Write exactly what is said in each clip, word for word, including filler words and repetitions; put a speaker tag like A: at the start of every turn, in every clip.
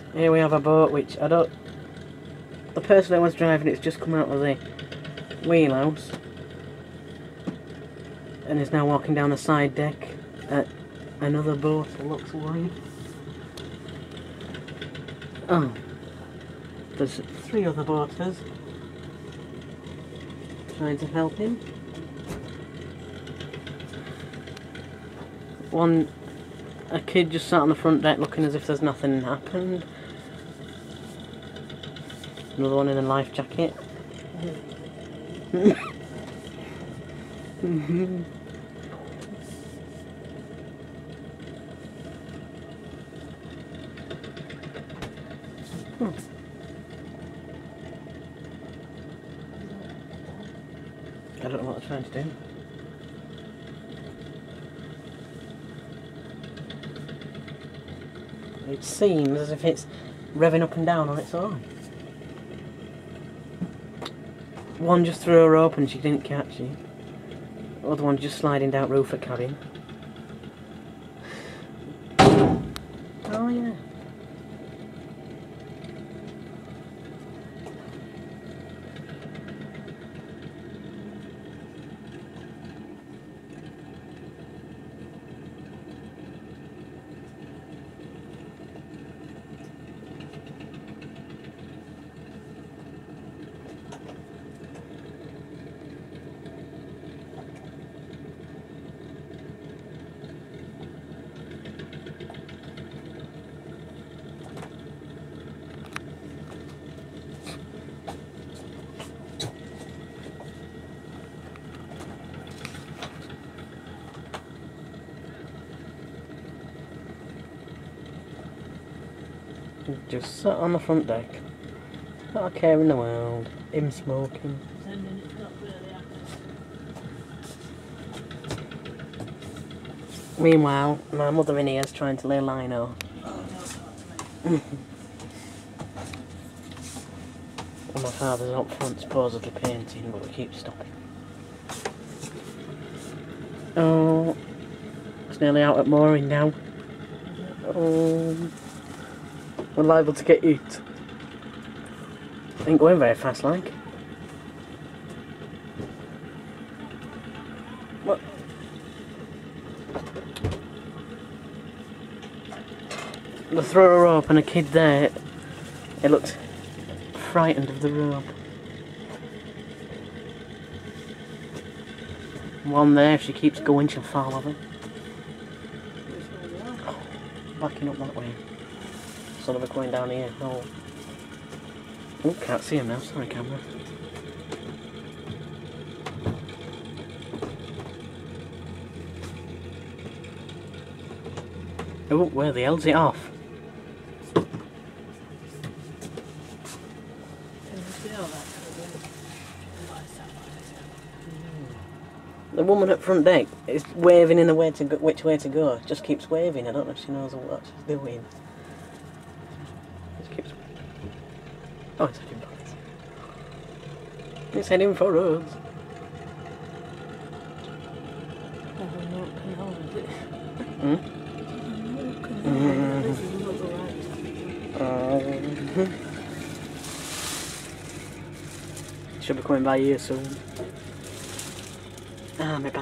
A: Here we have a boat which I don't... The person that was driving it's just come out of the wheelhouse and is now walking down the side deck at another boat, it looks like. Oh. There's three other boaters trying to help him. One, a kid just sat on the front deck looking as if there's nothing happened. Another one in a life jacket. Mm-hmm. Hmm. I don't know what they're trying to do. It seems as if it's revving up and down on its own. One just threw her rope and she didn't catch it. The other one just sliding down roof of cabin. Oh yeah. Just sat on the front deck. Not a care in the world. Him smoking. Meanwhile, my mother in here is trying to lay lino. And my father's up front supposedly painting, but we keep stopping. Oh, it's nearly out at mooring now. Oh. We're liable to get hit. Ain't going very fast, like. What? The throw a rope and a kid there. It looked frightened of the rope. One there, if she keeps going, she'll fall over. Oh, backing up that way. Son of a going down here. Oh. Oh, can't see him now. Sorry, camera. Oh, where the hell's it off? The woman at front deck is waving in the way to go, which way to go. Just keeps waving. I don't know if she knows what she's doing. Oh, it's heading back. It's heading for us. Hmm? Mm. Um, should be coming by here soon. Ah, my back.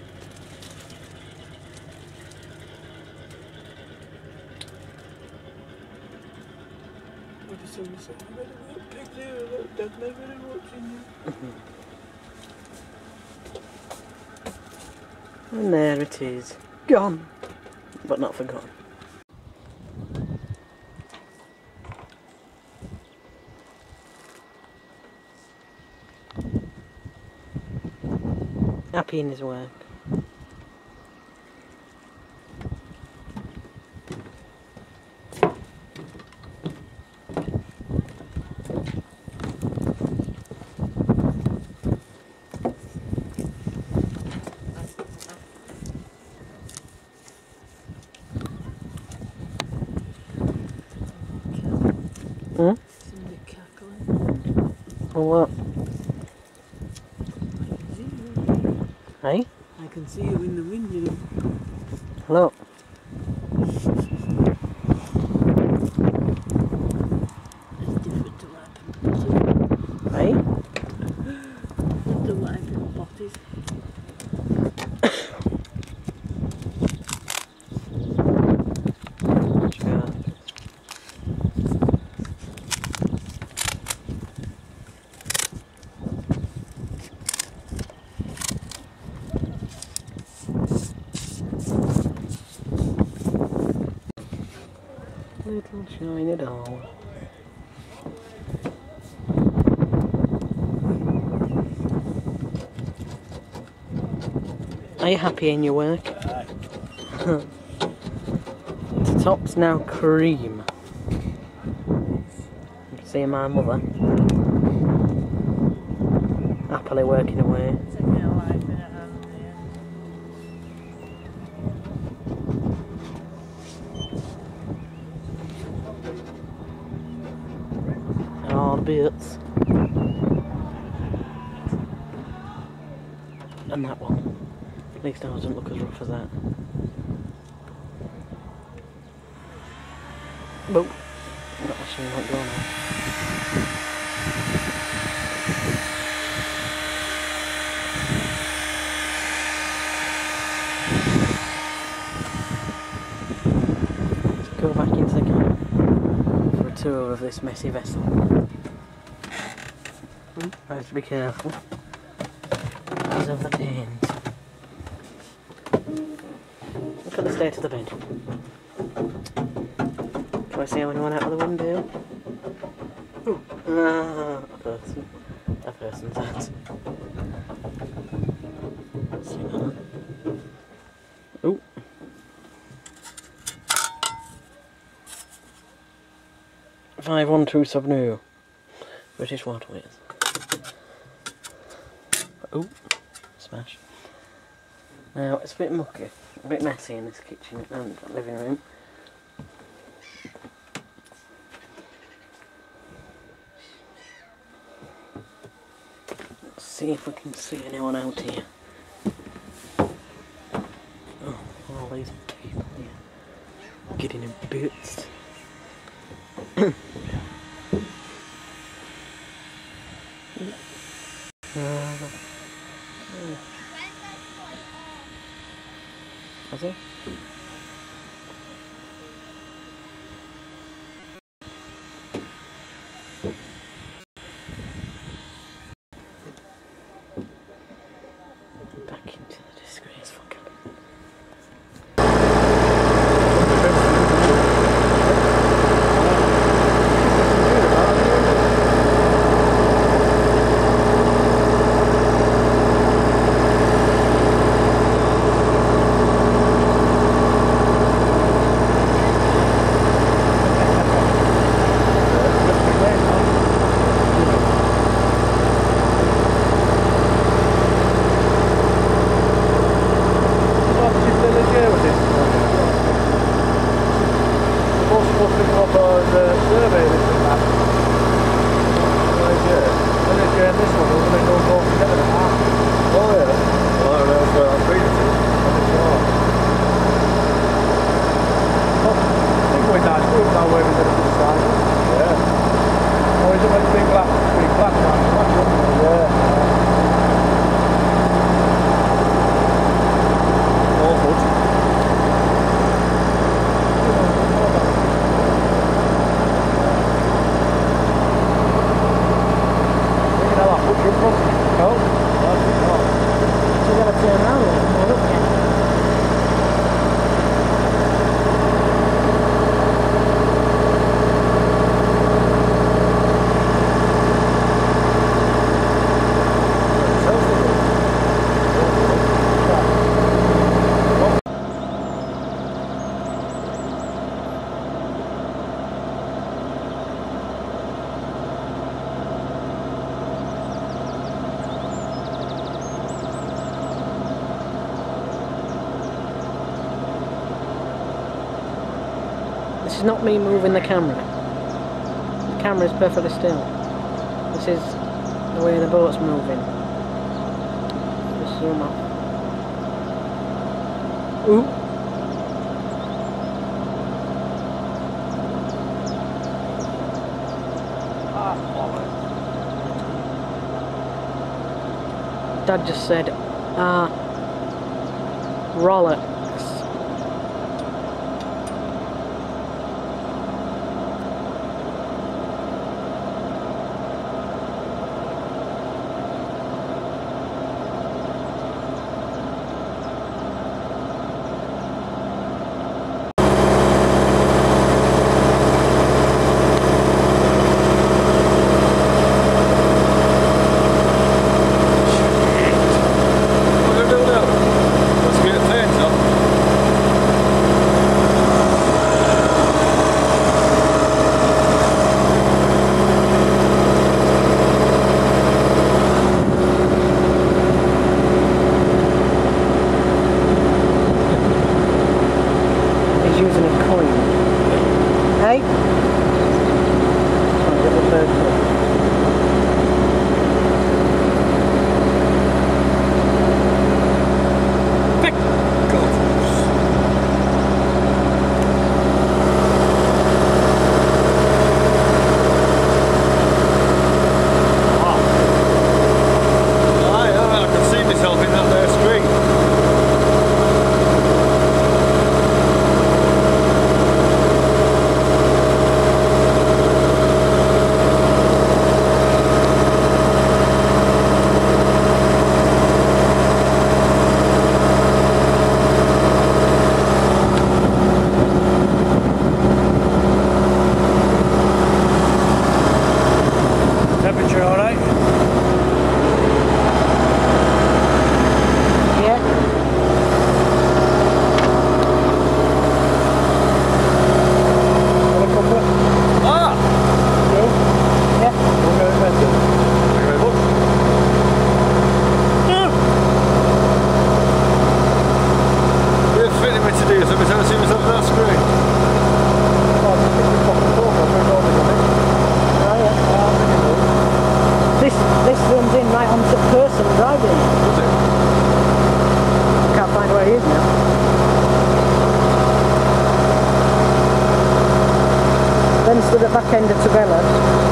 A: And there it is. Gone. But not forgotten. Happy in his work. Hmm?
B: Somebody cackling.
A: Or what? Hey?
B: I can see you in the window.
A: Hello. Little shiny doll. Are you happy in your work? The top's now cream. See my mother happily working away. All the bits. And that one. At least ours doesn't look as rough as that. Boop. That machine won't go now. Let's go back into the cabin for a tour of this messy vessel. I have to be careful. These are the pains. Look at the state of the bed. Can I see anyone out of the window? Ooh. Ah, a person. A person's hat. See that? Ooh. Five one two sub new. British Waterways. Ooh. Smash. Now it's a bit mucky, a bit messy in this kitchen and living room. Let's see if we can see anyone out here. Oh, all these people here getting in boots. uh, Has he? Back into the disgraceful cabin. This is not me moving the camera. The camera is perfectly still. This is the way the boat's moving. Just zoom off. Ooh. Dad just said, ah, roller. he's using a coin. Hey? Trying to get the bird up. To the back end of Tabella.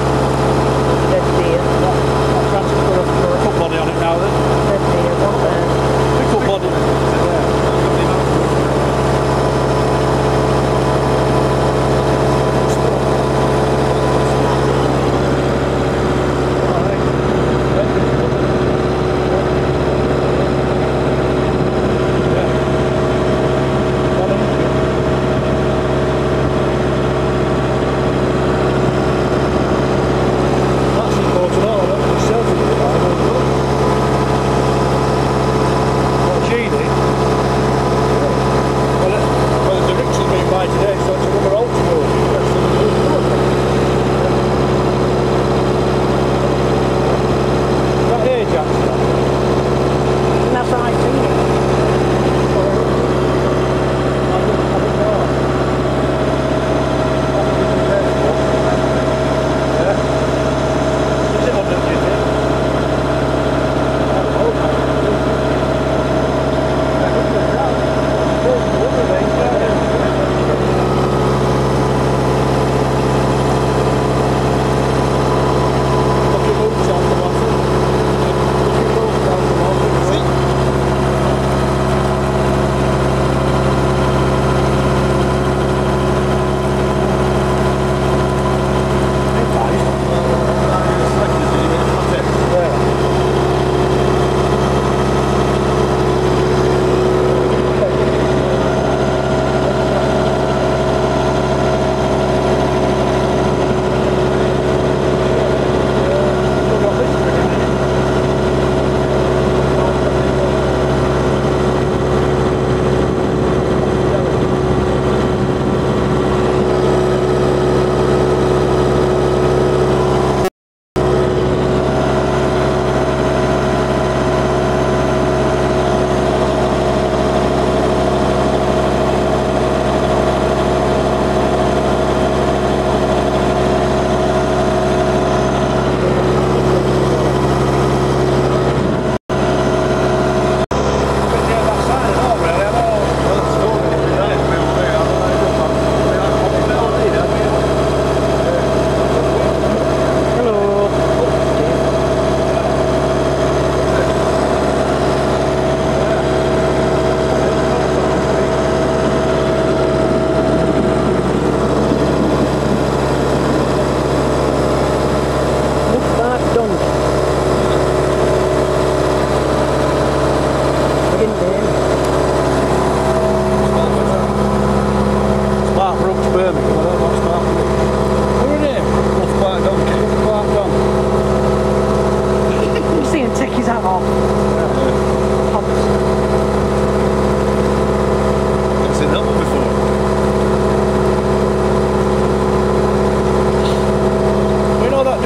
A: Dead deer. Dead deer, one there.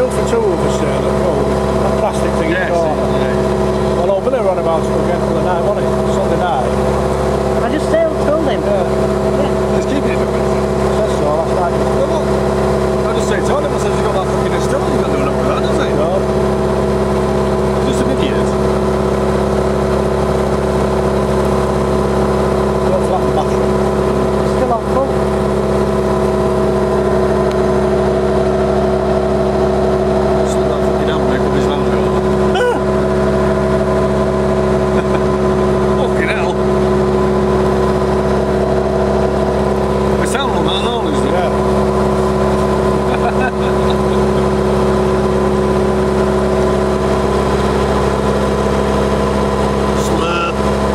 C: built for two of us there, that road. That plastic thing
D: Yes,
C: in the corner.
D: yeah.
C: Well, over there on about to again for the night, wasn't it? Sunday night.
A: I just sailed, told him.
C: Yeah.
D: Let's keep it in the winter.
C: Says so last night.
D: Well, look. I just say, told him, I said, you've got that fucking Estelle, you've got to do enough with that, doesn't he?
C: No.
D: Just an idiot.
C: Don't flap the bathroom.
A: Still on full.
D: Slow that fucking hand, make up his hand go. Fucking hell. We sound on that now, isn't it?
C: Yeah.
D: Slur.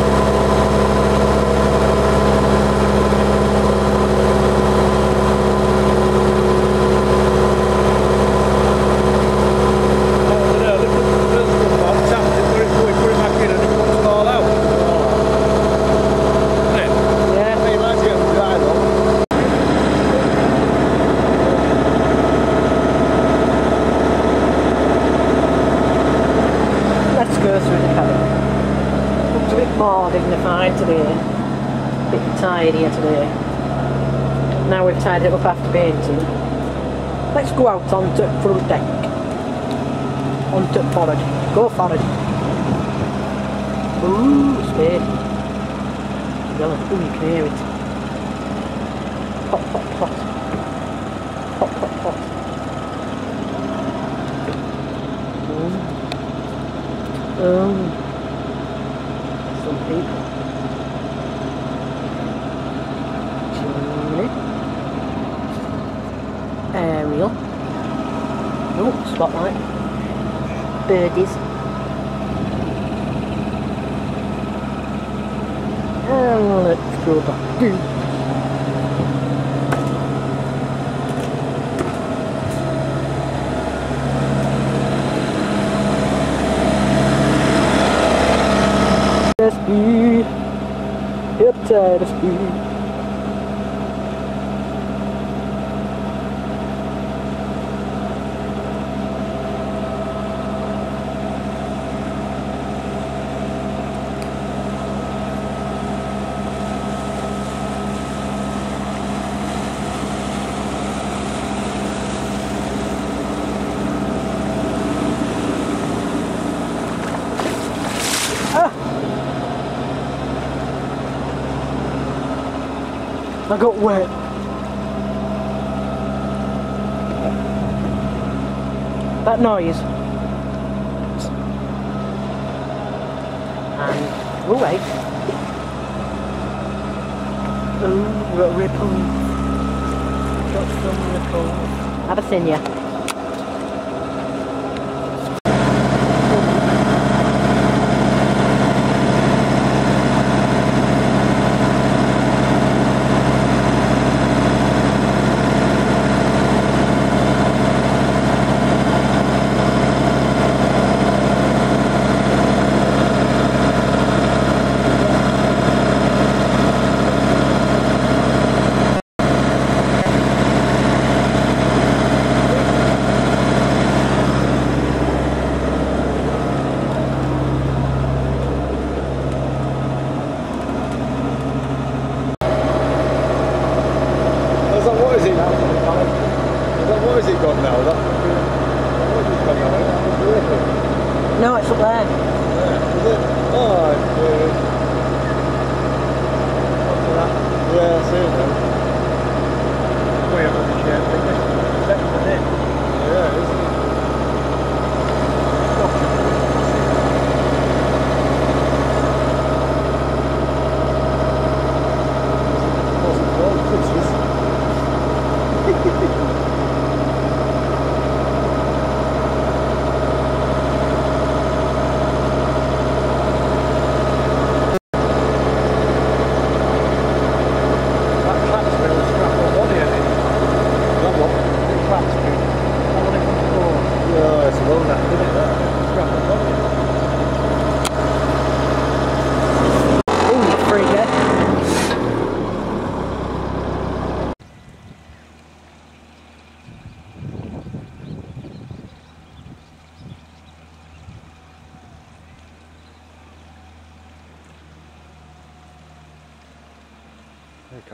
A: Let's go through the paddock. Looks a bit more dignified today. A bit tired here today. Now we've tied it up after painting. Let's go out onto the front deck. Onto forward. Go forward. Ooh, spade. Well, ooh, you can hear it. Hot, hot, hot. Hot, hot, hot. Ooh. Um, some people. Chimney. Aerial. Oh, spotlight. Birdies. And let's go back. Speed, hip tide of speed. I got wet. That noise. And we'll wait. Ooh, we've got ripples. Got some ripples. Abyssinia. No, it's up there.
D: Yeah, is it? Oh, yeah. After that. Yeah, I see it now. Way up on the shed. Yeah, isn't it?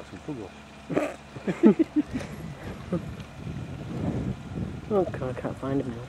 D: some trouble.
A: Oh god, I can't find him now.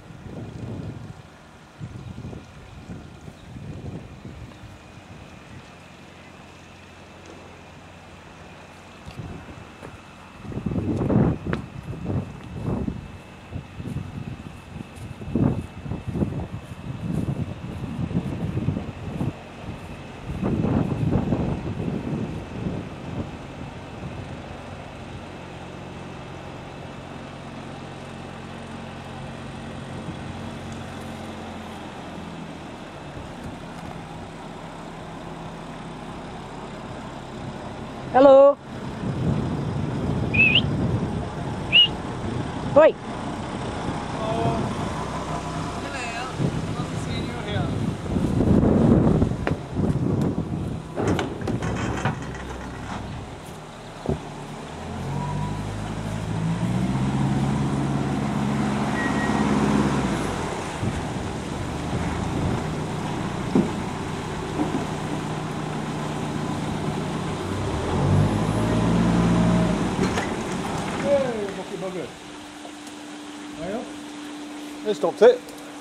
A: Hello. Oi.
D: Bugger. Well, they stopped it.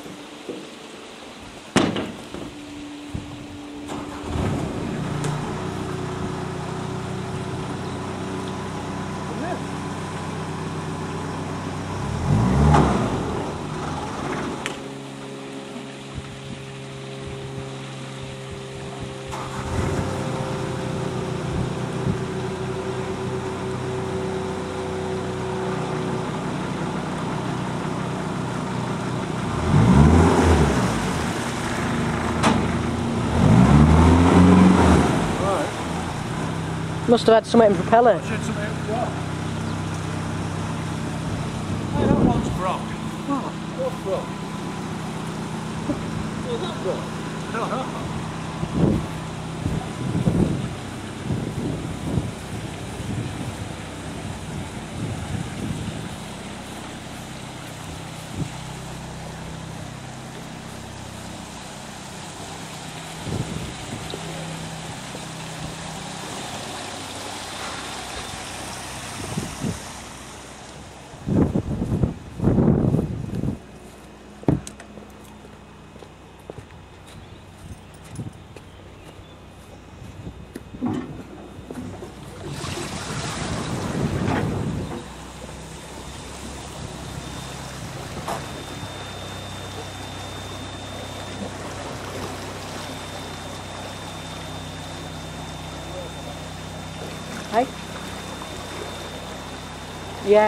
A: Must have had something in propeller.
D: Hey, that one's broke.
A: What?
D: What's broke? What's that broke? I don't know.
A: Hey? Yeah.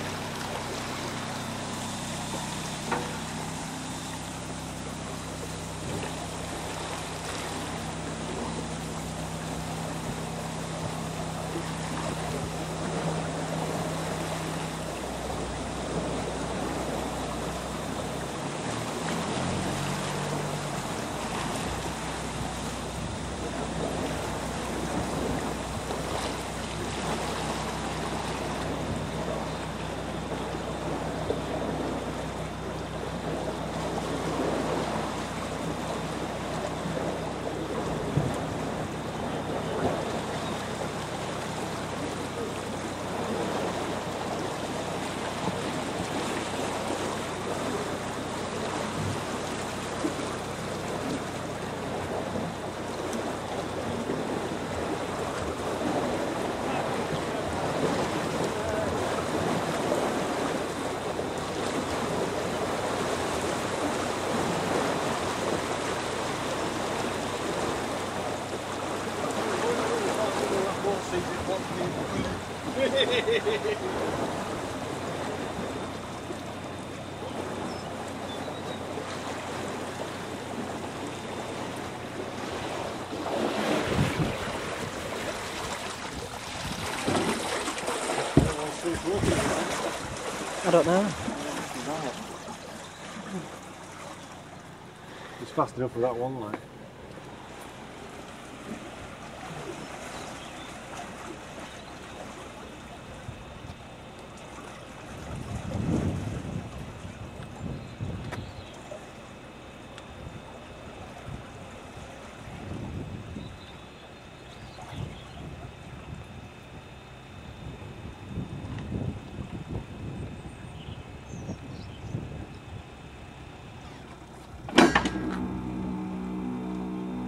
B: I don't know.
D: It's fast enough for that one line.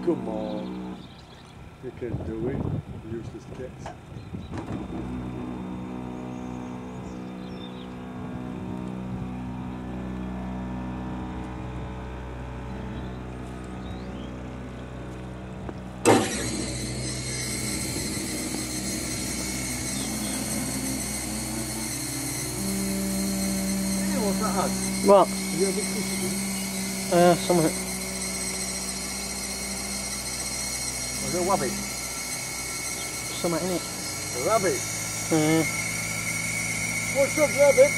D: Come on. You can do it. Useless kicks. What's that had?
A: What?
D: Have you had a big fish?
A: Uh, something.
D: Was it a wabbit?
A: Something in it.
D: A rabbit?
A: Uh,
D: What's up, rabbit?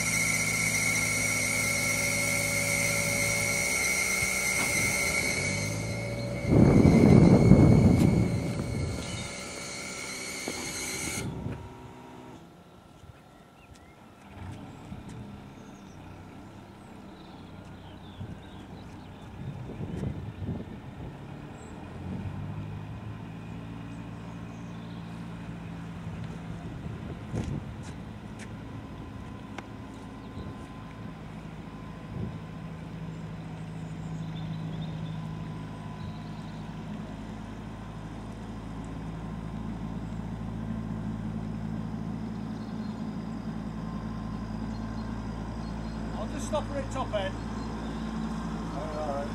D: I'll just stop her at top end. Alright.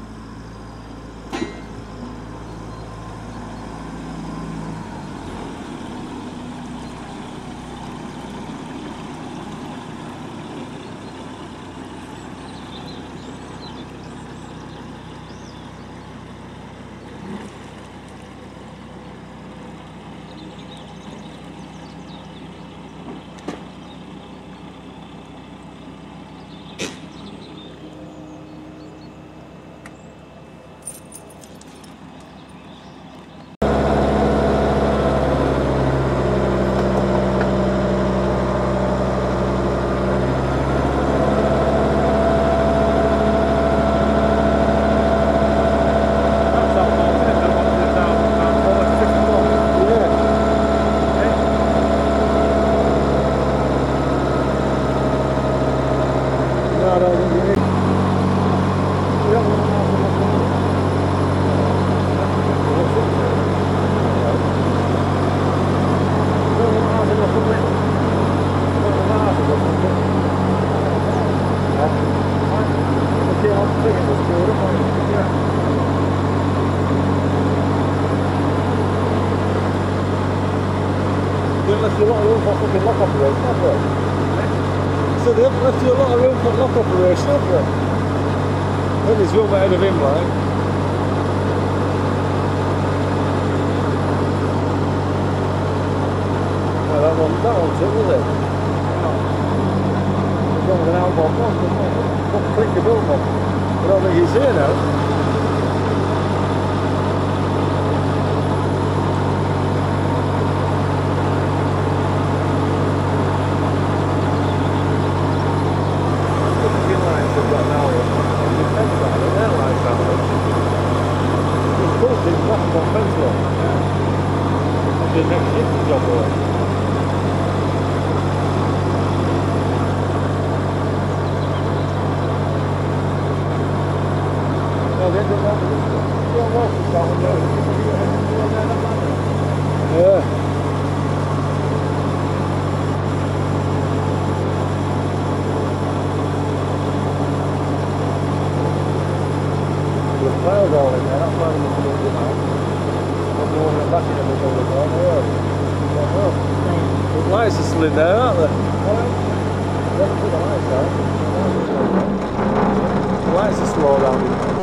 D: Left you a lot of room for fucking lock operation, have they? So they haven't left you a lot of room for lock operation, have they? Then there's room ahead of him, like. Well, that one, that one's it, was it? No. There's one with an outboard one, what click the boat one? I don't think he's here now. The lights are still in there, aren't they? The lights are still around here.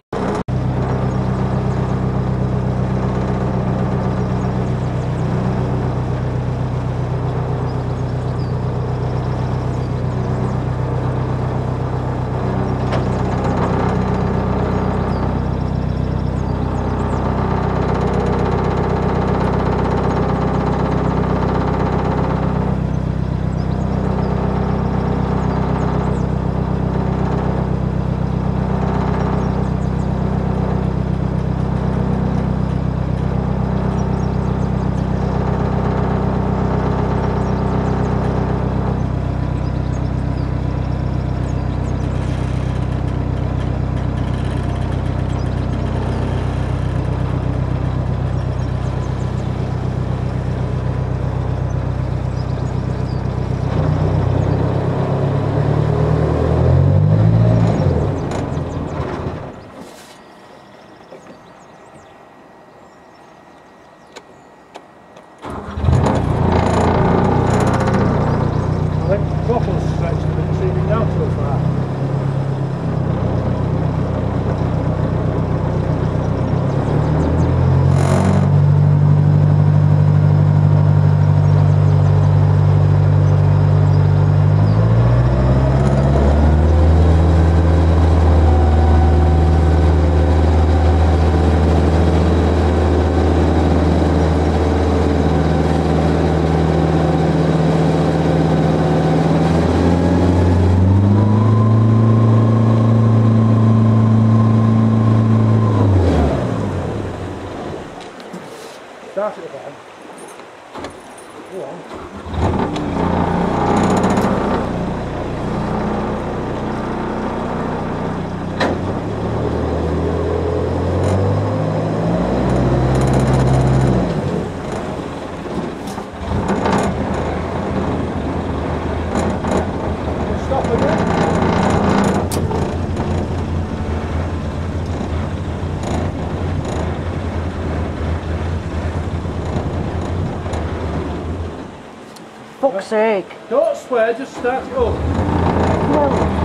A: fuck's sake.
C: Don't swear, just start it up.
A: Well,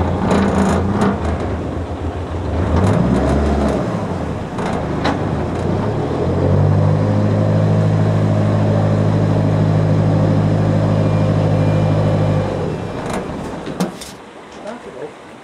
C: Start it up.